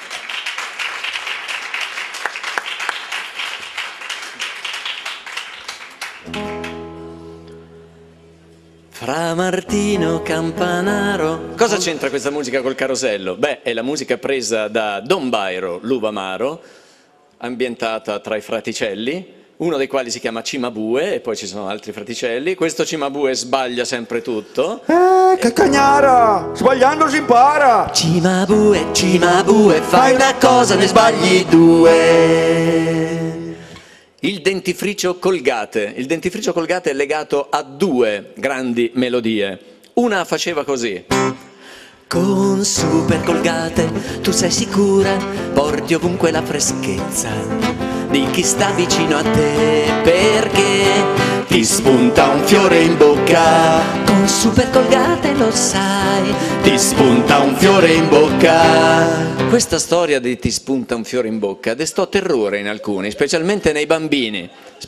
Fra Martino Campanaro. Cosa c'entra questa musica col carosello? Beh, è la musica presa da Don Bairo, l'Uvamaro, ambientata tra i fraticelli, uno dei quali si chiama Cimabue e poi ci sono altri fraticelli. Questo Cimabue sbaglia sempre tutto. Che cagnara! Sbagliando si impara! Cimabue, fai una cosa, ne sbagli due. Il dentifricio Colgate. Il dentifricio Colgate è legato a due grandi melodie. Una faceva così. Con Super Colgate tu sei sicura, porti ovunque la freschezza di chi sta vicino a te, perché Ti spunta un fiore in bocca, con Super Colgate lo sai. ti spunta un fiore in bocca. Questa storia di ti spunta un fiore in bocca destò terrore in alcuni, specialmente nei bambini.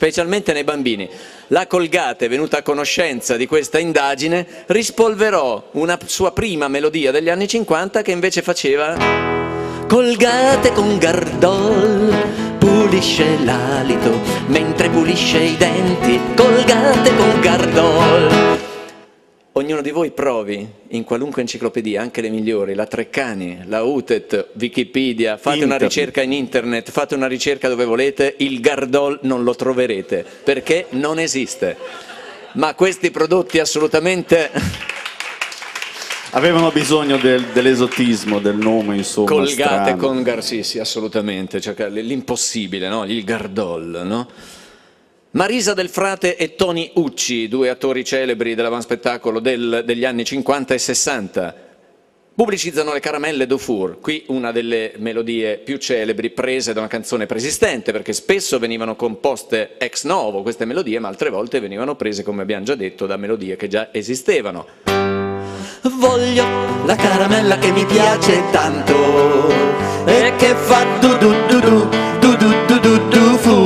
La Colgate, venuta a conoscenza di questa indagine, rispolverò una sua prima melodia degli anni 50 che invece faceva: Colgate con Gardol pulisce l'alito mentre pulisce i denti. Colgate con Gardol. ognuno di voi provi in qualunque enciclopedia, anche le migliori, la Treccani, la UTET, Wikipedia, fate una ricerca in internet, fate una ricerca dove volete, il Gardol non lo troverete, perché non esiste. Ma questi prodotti assolutamente... Avevano bisogno dell'esotismo, del nome, insomma, Colgate strano. con Garsissi, assolutamente, cioè, l'impossibile, no? Il Gardol, no? Marisa Del Frate e Tony Ucci, due attori celebri dell'avanspettacolo degli anni 50 e 60, pubblicizzano le caramelle Dufour. Qui una delle melodie più celebri prese da una canzone preesistente, perché spesso venivano composte ex novo queste melodie, ma altre volte venivano prese, come abbiamo già detto, da melodie che già esistevano. Voglio la caramella che mi piace tanto e che fa du du du du du du du du du fu.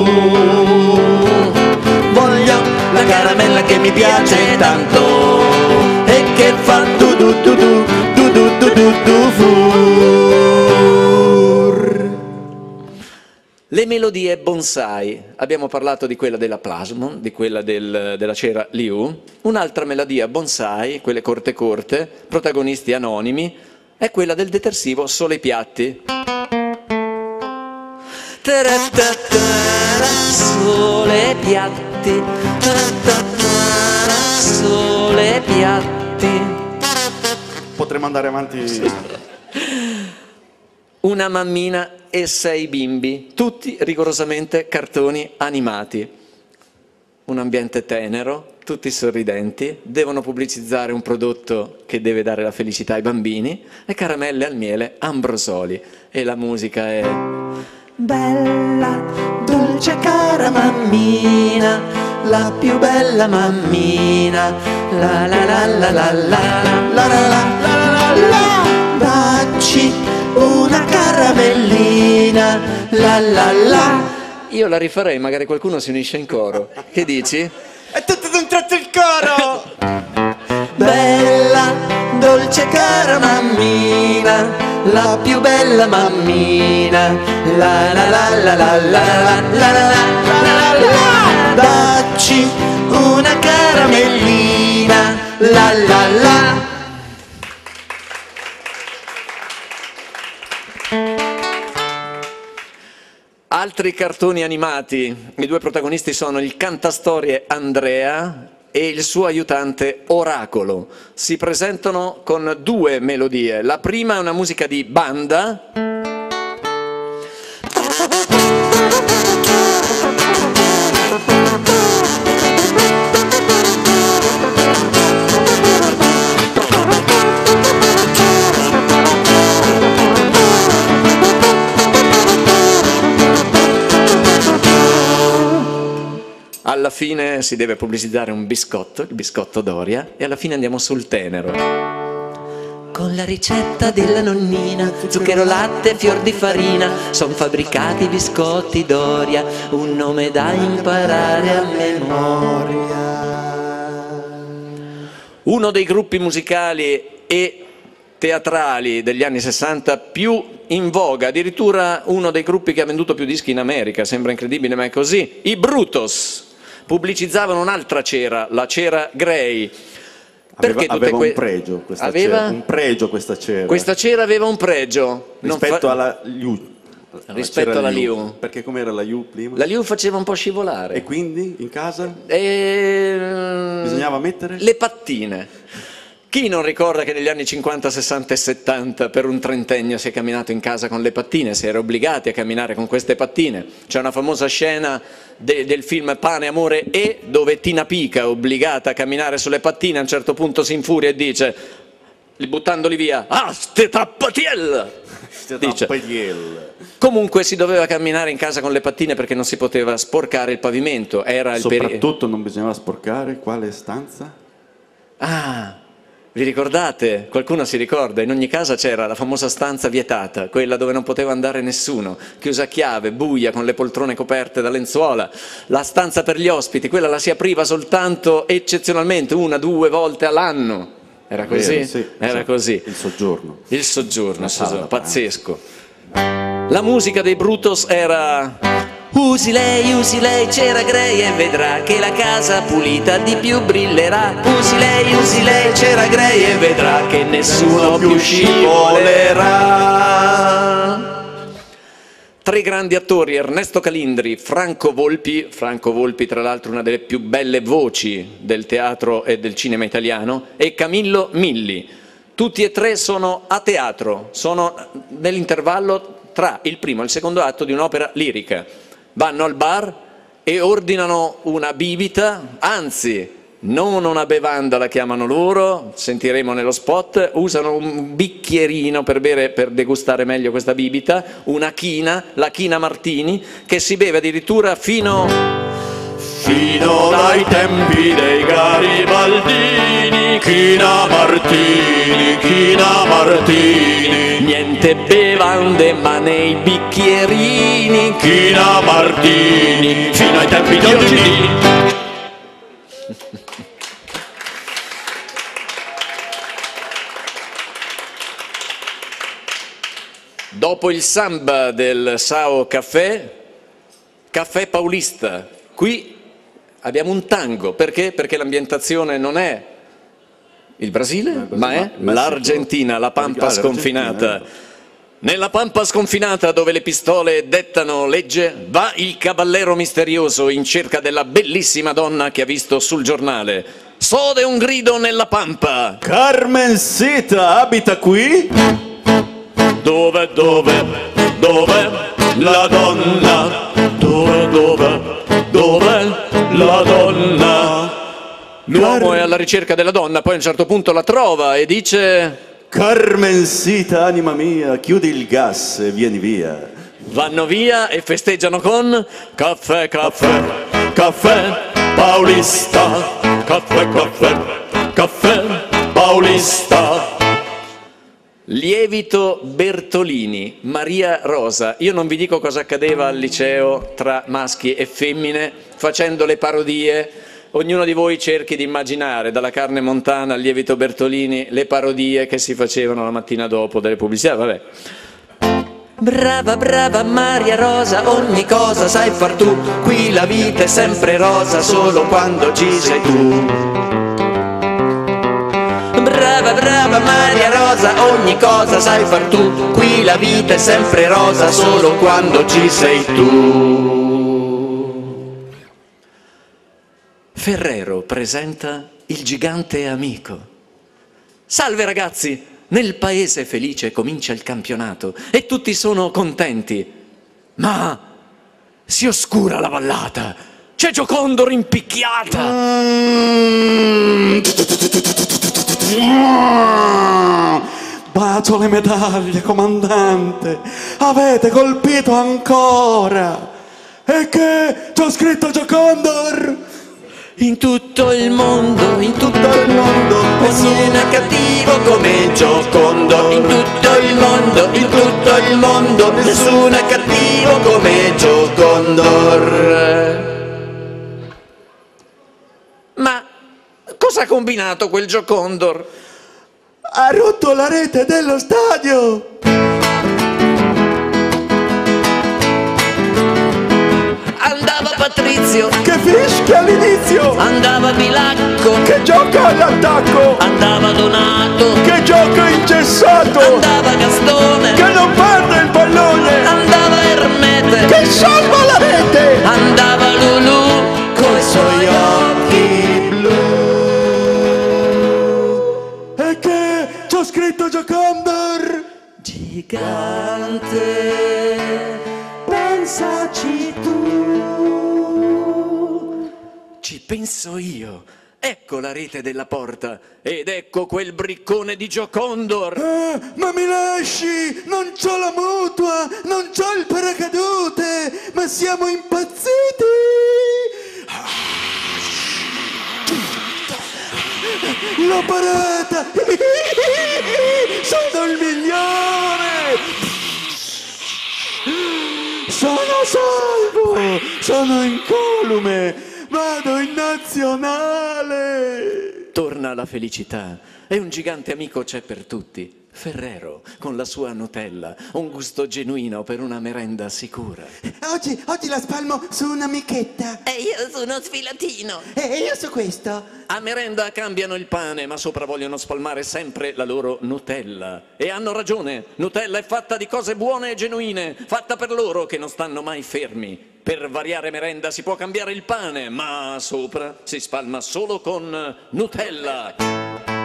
Voglio la caramella che mi piace tanto e che fa du du du du du du du du du fu. Le melodie bonsai, abbiamo parlato di quella della Plasmon, di quella della cera Liu. Un'altra melodia bonsai, quelle corte corte, protagonisti anonimi, è quella del detersivo Solo i piatti. Sole piatti, sole piatti. Potremmo andare avanti. Una mammina e 6 bimbi, tutti rigorosamente cartoni animati. Un ambiente tenero, tutti sorridenti, devono pubblicizzare un prodotto che deve dare la felicità ai bambini, e caramelle al miele Ambrosoli. E la musica è... Bella, dolce, cara mammina, la più bella mammina, la la la la la la la la la la. Dacci una caramellina, la la la. Io la rifarei, magari qualcuno si unisce in coro. Che dici? E tutto d'un tratto il coro! Bella, dolce, cara mammina, la più bella mammina, la la la la la la la la la. Dacci una caramellina, la la la. Altri cartoni animati, i due protagonisti sono il cantastorie Andrea e il suo aiutante Oracolo. Si presentano con 2 melodie. La prima è una musica di banda. Alla fine si deve pubblicizzare un biscotto, il biscotto Doria, e alla fine andiamo sul tenero. Con la ricetta della nonnina, zucchero, latte, fior di farina, son fabbricati i biscotti Doria, un nome da imparare a memoria. Uno dei gruppi musicali e teatrali degli anni 60 più in voga, addirittura uno dei gruppi che ha venduto più dischi in America, sembra incredibile ma è così, i Brutus. Pubblicizzavano un'altra cera, la cera Grey. Aveva un pregio questa cera. Un pregio questa cera. Questa cera aveva un pregio. Rispetto alla rispetto c'era alla la Liu. Perché com'era la Liu prima? La Liu faceva un po' scivolare. E quindi in casa Bisognava bisognava mettere? le pattine. Chi non ricorda che negli anni 50, 60 e 70 per un trentennio si è camminato in casa con le pattine, si era obbligati a camminare con queste pattine? C'è una famosa scena del film Pane, Amore e dove Tina Pica, obbligata a camminare sulle pattine, a un certo punto si infuria e dice, buttandoli via, "Ah, ste tappatiel!" Dice. Comunque si doveva camminare in casa con le pattine perché non si poteva sporcare il pavimento. Era il Soprattutto non bisognava sporcare quale stanza? Ah, vi ricordate? Qualcuno si ricorda? In ogni casa c'era la famosa stanza vietata, quella dove non poteva andare nessuno, chiusa a chiave, buia, con le poltrone coperte da lenzuola. La stanza per gli ospiti, quella la si apriva soltanto eccezionalmente, 1-2 volte all'anno. Era così? Sì, Era sì. così. Il soggiorno. Il soggiorno, sala da pranzo. pazzesco. La musica dei Brutus era... Usi lei, c'era Grey e vedrà che la casa pulita di più brillerà. Usi lei, c'era Grey e vedrà che nessuno più scivolerà. Tre grandi attori, Ernesto Calindri, Franco Volpi tra l'altro una delle più belle voci del teatro e del cinema italiano, e Camillo Milli. Tutti e tre sono a teatro, sono nell'intervallo tra il primo e il secondo atto di un'opera lirica. Vanno al bar e ordinano una bibita, anzi, non una bevanda la chiamano loro, sentiremo nello spot, usano un bicchierino per bere, per degustare meglio questa bibita, una china, la china Martini, che si beve addirittura fino ai tempi dei Garibaldini. China Martini, niente bevande ma nei bicchierini. China Martini, fino ai tempi di oggi. Dopo il samba del Sao Caffè, Caffè Paulista. Qui abbiamo un tango, perché? Perché l'ambientazione non è il Brasile, ma è l'Argentina, la Pampa sconfinata. Nella Pampa sconfinata, dove le pistole dettano legge, va il cavallero misterioso in cerca della bellissima donna che ha visto sul giornale. Sode un grido nella Pampa. Carmencita abita qui? Dove La donna, dove la donna? L'uomo è alla ricerca della donna, poi a un certo punto la trova e dice: Carmencita, anima mia, chiudi il gas e vieni via. vanno via e festeggiano con caffè, caffè, caffè Paulista, caffè Paulista. Lievito Bertolini, Maria Rosa. Io non vi dico cosa accadeva al liceo tra maschi e femmine facendo le parodie. Ognuno di voi cerchi di immaginare, dalla Carne Montana al Lievito Bertolini, le parodie che si facevano la mattina dopo delle pubblicità. Vabbè. Brava, brava Maria Rosa, ogni cosa sai far tu. Qui la vita è sempre rosa solo quando ci sei tu. Brava, brava Maria Rosa, ogni cosa sai far tu. Qui la vita è sempre rosa solo quando ci sei tu. Ferrero presenta Il gigante amico. Salve ragazzi, nel paese felice comincia il campionato e tutti sono contenti. Ma si oscura la vallata, c'è Giocondor impicchiata. Bacio le medaglie, comandante. Avete colpito ancora. E che c'ho scritto Giocondor? In tutto il mondo, nessuno è cattivo come Giocondo. In tutto il mondo, nessuno è cattivo come Giocondor. Ma cosa ha combinato quel Giocondor? Ha rotto la rete dello stadio. Andava Patrizio, Che fischia all'inizio. andava Bilacco, Che gioca all'attacco. andava Donato, Che gioca ingessato. andava Gastone, Che non perde il pallone. andava penso io. Ecco la rete della porta ed ecco quel briccone di Giocondor. Ma mi lasci? Non c'ho la mutua, non c'ho il paracadute, ma siamo impazziti! L'ho parata! Sono il migliore! Sono salvo! Sono incolume! Vado in nazionale! Torna la felicità e un gigante amico c'è per tutti. Ferrero, con la sua Nutella, un gusto genuino per una merenda sicura. Oggi la spalmo su un'amichetta. E io sono sfilatino. E io su questo. A merenda cambiano il pane, ma sopra vogliono spalmare sempre la loro Nutella. E hanno ragione, Nutella è fatta di cose buone e genuine, fatta per loro che non stanno mai fermi. Per variare merenda si può cambiare il pane, ma sopra si spalma solo con Nutella.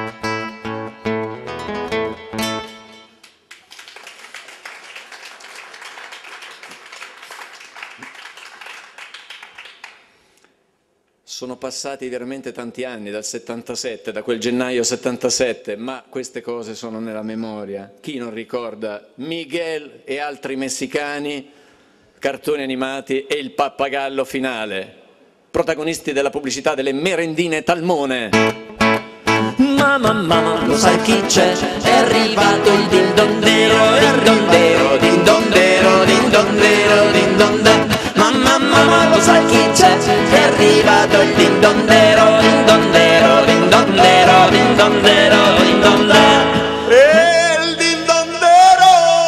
Sono passati veramente tanti anni, dal 77, da quel gennaio 77, ma queste cose sono nella memoria. Chi non ricorda Miguel e altri messicani, cartoni animati e il pappagallo finale, protagonisti della pubblicità delle merendine Talmone. Mamma, lo sai chi c'è? È arrivato il dindondero, dindondero, dindondero, dindondero, dindondero. Mamma, lo sai chi c'è? È arrivato il dindondero, dindondero, dindondero, dindondero, dindondero. Il dindondero!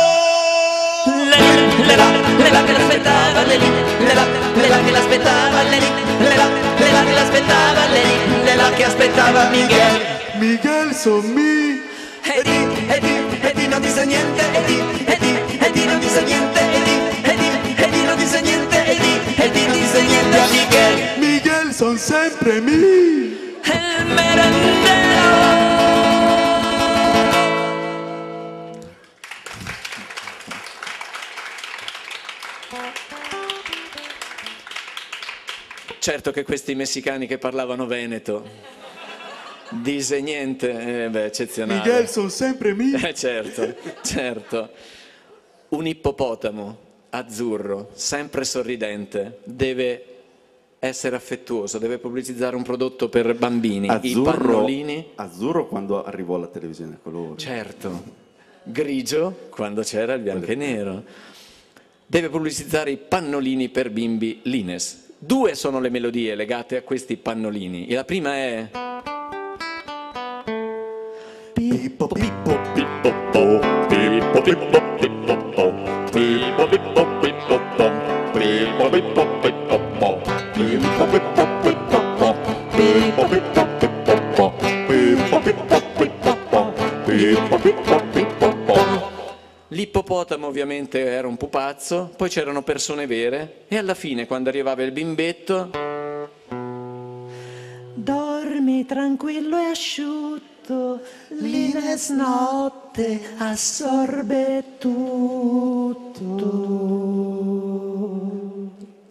Le là che l'aspettava, le là che l'aspettava, le là che l'aspettava, le là che aspettava Miguel. Miguel son mi! Edi non dice niente, Edi non dice niente, Edi non dice niente, Edi dice niente a Miguel. Miguel son sempre mi! Il merendero. Certo che questi messicani che parlavano veneto, dice niente, eccezionale. Miguel son sempre mi! Certo. Un ippopotamo azzurro, sempre sorridente, deve essere affettuoso, deve pubblicizzare un prodotto per bambini. I pannolini. Azzurro quando arrivò alla televisione a colori. Certo. Grigio quando c'era il bianco e nero. Deve pubblicizzare i pannolini per bimbi Lines. 2 sono le melodie legate a questi pannolini. E la prima è Pippo pippo Pippo po, pippo pippo pippo po, pippo pippo pippo po, pippo pippo pippo po, pippo pippo pippo po, pippo pippo pippo po, pippo pippo pippo po, pippo pippo pippo po. L'ippopotamo ovviamente era un pupazzo, poi c'erano persone vere e alla fine quando arrivava il bimbetto Dormi tranquillo e asciutto, l'Ines notte assorbe tutto.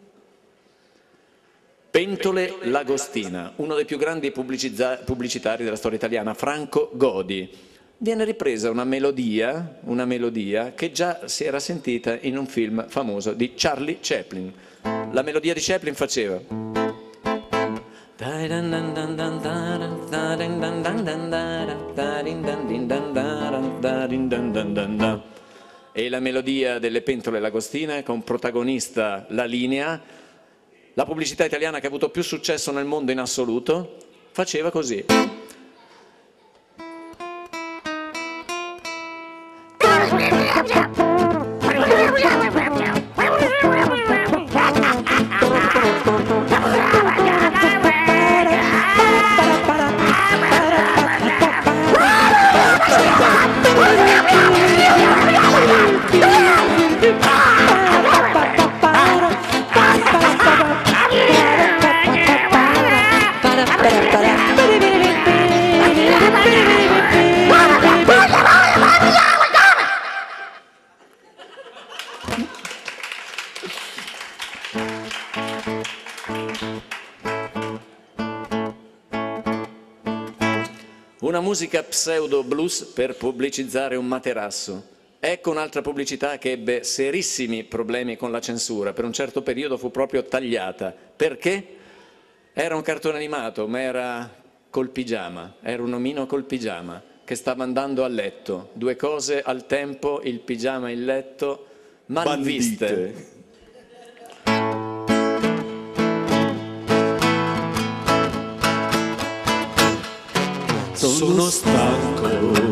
Pentole Lagostina, uno dei più grandi pubblicitari della storia italiana, Franco Godi. Viene ripresa una melodia che già si era sentita in un film famoso di Charlie Chaplin. La melodia di Chaplin faceva e la melodia delle Pentole Lagostine con protagonista La Linea, la pubblicità italiana che ha avuto più successo nel mondo in assoluto, faceva così. Una musica pseudo blues per pubblicizzare un materasso. Ecco un'altra pubblicità che ebbe serissimi problemi con la censura. Per un certo periodo fu proprio tagliata. Perché? Era un cartone animato, ma era col pigiama. Era un omino col pigiama che stava andando a letto. Due cose al tempo, il pigiama e il letto, mal viste. Bandite. Sono stanco,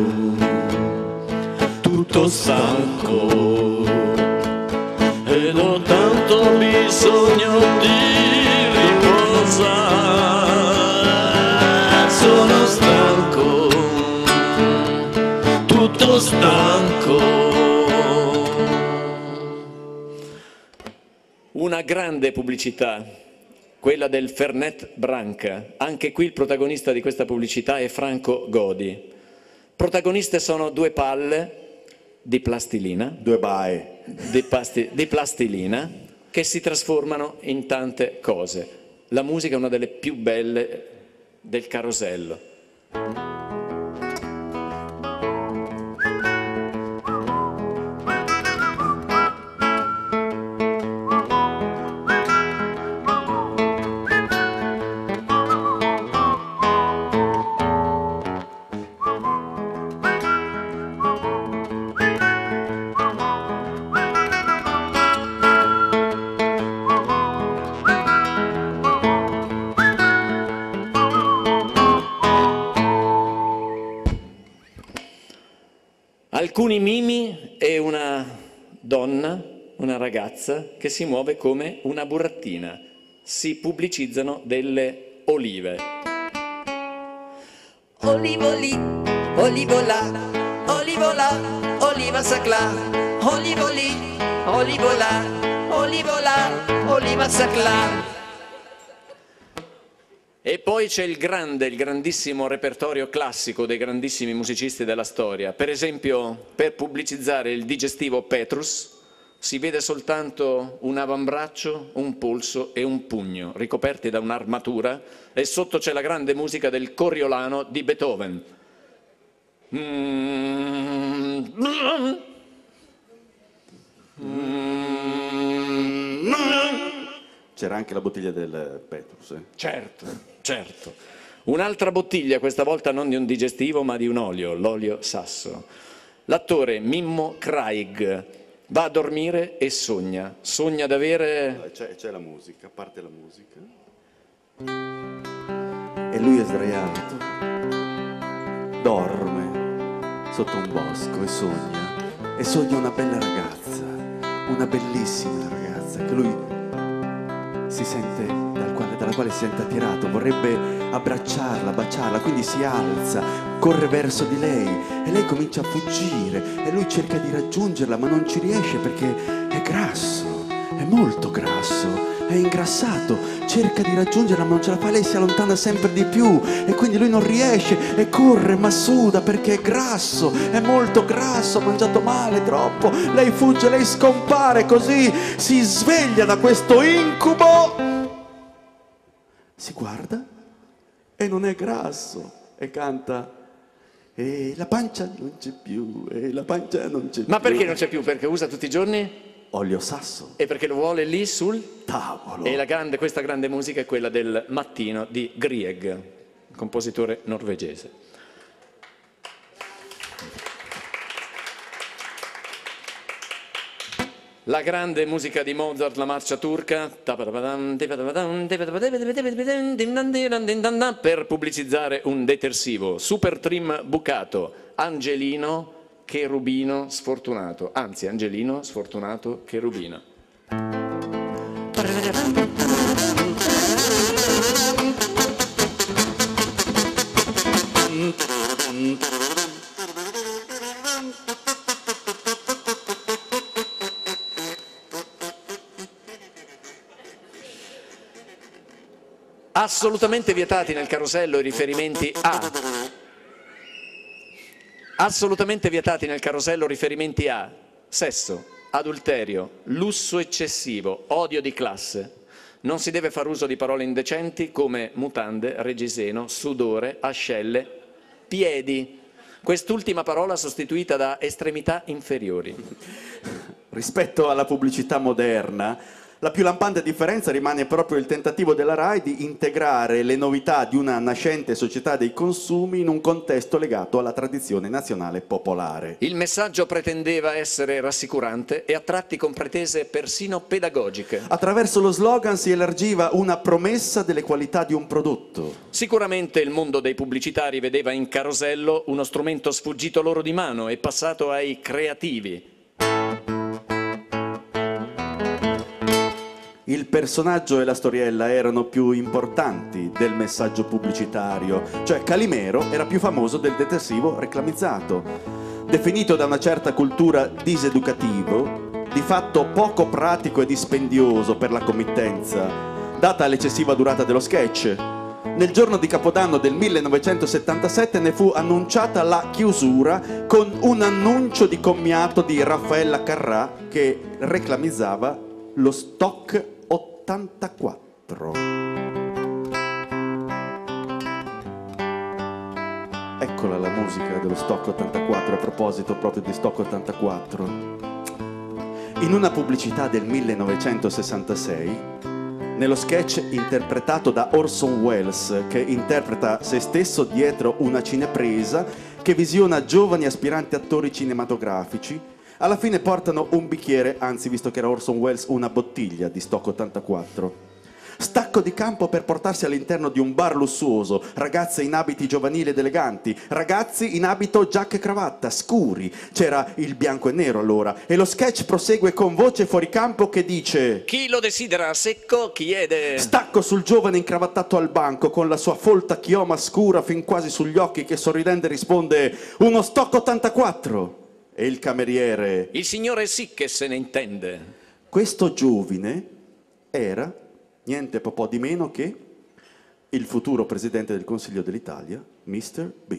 tutto stanco, ed ho tanto bisogno di riposare. Sono stanco, tutto stanco. Una grande pubblicità, quella del Fernet Branca. Anche qui il protagonista di questa pubblicità è Franco Godi. Protagoniste sono due palle di plastilina, Due bae. di plastilina, che si trasformano in tante cose. La musica è una delle più belle del Carosello. Alcuni mimi e una donna, una ragazza, che si muove come una burattina. Si pubblicizzano delle olive. Olivo lì, olivo là, olivo là, oliva saclà. Olivo lì, olivo là, olivo là, oliva saclà. E poi c'è il grandissimo repertorio classico dei grandissimi musicisti della storia. Per esempio, per pubblicizzare il digestivo Petrus si vede soltanto un avambraccio, un polso e un pugno ricoperti da un'armatura, e sotto c'è la grande musica del Coriolano di Beethoven. C'era anche la bottiglia del Petrus. Certo, certo. Un'altra bottiglia, questa volta non di un digestivo ma di un olio, l'olio Sasso. L'attore Mimmo Craig va a dormire e sogna d'avere... C'è la musica, parte la musica. E lui è sdraiato, dorme sotto un bosco e sogna una bella ragazza, una bellissima ragazza che lui si sente, dalla quale si sente attirato, vorrebbe abbracciarla, baciarla, quindi si alza, corre verso di lei e lei comincia a fuggire e lui cerca di raggiungerla ma non ci riesce perché è grasso, è molto grasso, è ingrassato, cerca di raggiungerla ma non ce la fa, lei si allontana sempre di più e quindi lui non riesce e corre ma suda perché è grasso, è molto grasso, ha mangiato male troppo, lei fugge, lei scompare, così si sveglia da questo incubo, si guarda e non è grasso e canta: e la pancia non c'è più, e la pancia non c'è più. Ma perché non c'è più? Perché usa tutti i giorni? Olio Sasso. E perché lo vuole lì sul Tavolo. E questa grande musica è quella del Mattino di Grieg, compositore norvegese. La grande musica di Mozart, la marcia turca, per pubblicizzare un detersivo. Super Trim Bucato, Angelino Cherubino Sfortunato, anzi Angelino Sfortunato Cherubino. Assolutamente vietati nel carosello i riferimenti a... Assolutamente vietati nel carosello riferimenti a sesso, adulterio, lusso eccessivo, odio di classe. Non si deve far uso di parole indecenti come mutande, reggiseno, sudore, ascelle, piedi. Quest'ultima parola sostituita da estremità inferiori. Rispetto alla pubblicità moderna, la più lampante differenza rimane proprio il tentativo della RAI di integrare le novità di una nascente società dei consumi in un contesto legato alla tradizione nazionale popolare. Il messaggio pretendeva essere rassicurante e a tratti con pretese persino pedagogiche. Attraverso lo slogan si elargiva una promessa delle qualità di un prodotto. Sicuramente il mondo dei pubblicitari vedeva in Carosello uno strumento sfuggito loro di mano e passato ai creativi. Il personaggio e la storiella erano più importanti del messaggio pubblicitario, cioè Calimero era più famoso del detersivo reclamizzato. Definito da una certa cultura diseducativo, di fatto poco pratico e dispendioso per la committenza, data l'eccessiva durata dello sketch. Nel giorno di Capodanno del 1977 ne fu annunciata la chiusura con un annuncio di commiato di Raffaella Carrà che reclamizzava lo stock 84. Eccola la musica dello stock 84, a proposito proprio di stock 84. In una pubblicità del 1966, nello sketch interpretato da Orson Welles, che interpreta se stesso dietro una cinepresa che visiona giovani aspiranti attori cinematografici, alla fine portano un bicchiere, anzi visto che era Orson Welles, una bottiglia di stock 84. Stacco di campo per portarsi all'interno di un bar lussuoso, ragazze in abiti giovanili ed eleganti, ragazzi in abito giacca e cravatta, scuri. C'era il bianco e nero allora, e lo sketch prosegue con voce fuori campo che dice: Chi lo desidera secco chiede. Stacco sul giovane incravattato al banco con la sua folta chioma scura fin quasi sugli occhi che sorridente risponde: uno stock 84. E il cameriere: Il signore sì che se ne intende. questo giovine era niente po' di meno che il futuro Presidente del Consiglio dell'Italia, Mr. B.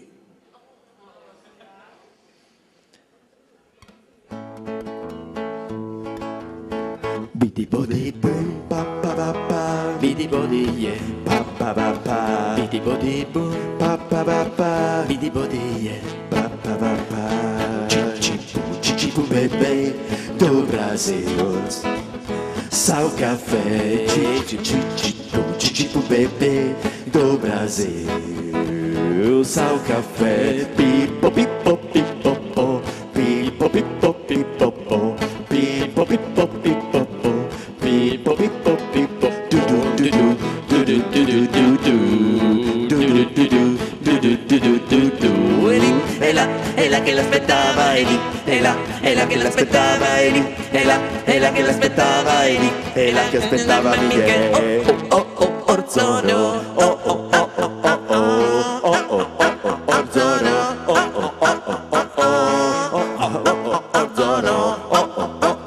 Bidi bodi boom, Pa pa pa pa, bidi bodi yeah, pa pa pa pa, bidi bodi boom, pa pa pa pa, bidi bodi yeah. pa pa pa pa. Chichipu bebê do Brasil, sal café. Chichipu bebê do Brasil, sal café. Pipo pipo pipo po, pipo pipo pipo po, pipo pipo pipo po, pipo pipo pipo. Du du du du du du du du du du du du du du du du. È la che l'aspettava, è lì, è la che l'aspettava, è lì, è la che l'aspettava, è lì, è la che aspettava Miguel. Oh oh oh Orzoro, oh oh oh oh oh oh oh Orzoro, oh oh oh oh oh Orzoro, oh oh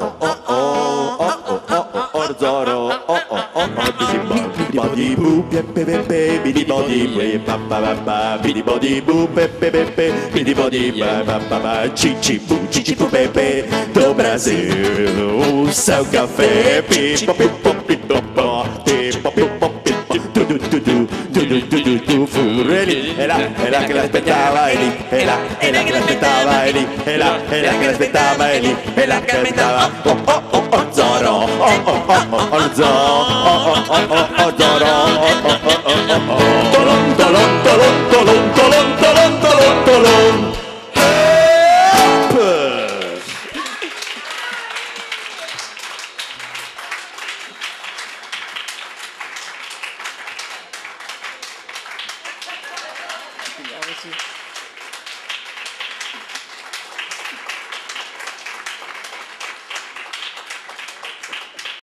oh Orzoro, oh oh oh bidi boo pepe pepe bidi body pa pa pa pa bidi body boo pepe pepe bidi body pa pa pa pa chichi pu pepe do Brasil sal café pipo pipo pipo pipo pipo du fureli è la che l'aspettava è lì è la che l'aspettava è lì è la che l'aspettava è lì è la che l'aspettava oh oh oh oh Zoro oh oh oh oh Zoro oh oh oh oh Zoro oh oh oh oh tolon tolon tolon tolon tolon tolon tolon tolon Sì.